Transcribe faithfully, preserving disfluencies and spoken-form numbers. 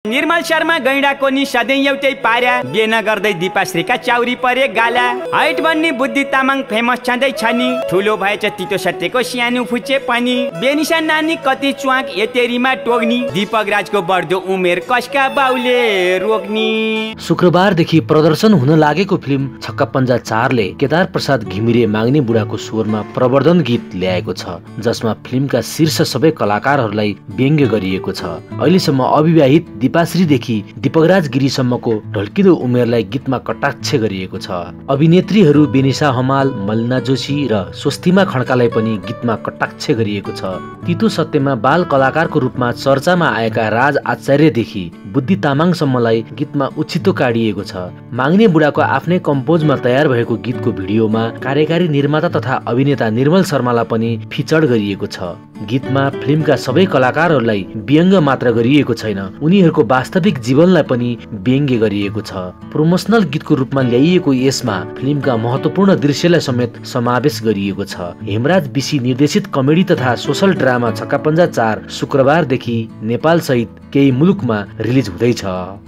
निर्मल शर्मा गैंडाको नि सधैँ एउटै पार्या बेन गर्दै दीपाश्रीका चाउरी परे गाला। हाइट भन्ने बुद्धि तामाङ फेमस छँदै छ नि, ठुलो भएछ तितो सत्यको सानो फुचे पनि। बेनिसा नानी कति च्वाक एतेरीमा टोग्नी, दीपक राजको बढ्दो उमेर कसका बाउले रोक्नी। शुक्रबारदेखि प्रदर्शन हुन लागेको फिल्म छक्का पञ्जा चारले केदार प्रसाद घिमिरे माग्ने बुढाको स्वरमा प्रवर्धन गीत ल्याएको छ, जसमा फिल्मका शीर्ष सबै कलाकारहरूलाई व्यङ्ग्य गरिएको छ। अहिलेसम्म अविवाहित दीपाश्रीदेखि दीपकराज गिरीसम्मको ढल्किदो उमेरलाई गीतमा कटाक्ष गरिएको छ। अभिनेत्रीहरू बेनिसा हमाल, मलिना जोशी र स्वस्तिमा खड्कालाई पनि गीतमा कटाक्ष गरिएको छ। तितो सत्यमा बाल कलाकारको रूपमा चर्चामा आएका राज आचार्यदेखि बुद्धि तामाङसम्मलाई गीतमा उछितो काडिएको छ। माग्ने बुढाको आफ्नै कम्पोजमा तयार भएको गीतको भिडियोमा कार्यकारी निर्माता तथा अभिनेता निर्मल शर्मालाई पनि फिचर गरिएको छ। गीतमा फिल्मका सबै कलाकारहरूलाई व्यङ्ग्य मात्र गरिएको छैन, उनीहरूको वास्तविक जीवनलाई पनि व्यङ्ग्य गरिएको छ। प्रोमोसनल गीतको रूपमा ल्याइएको यसमा फिल्मका महत्त्वपूर्ण दृश्यलाई समेत समावेश गरिएको छ। हेमराज बिसी निर्देशित कमेडी तथा सोशल ड्रामा छक्का पञ्जा चार शुक्रबारदेखि नेपाल सहित केही मुलुकमा रिलिज हुँदैछ।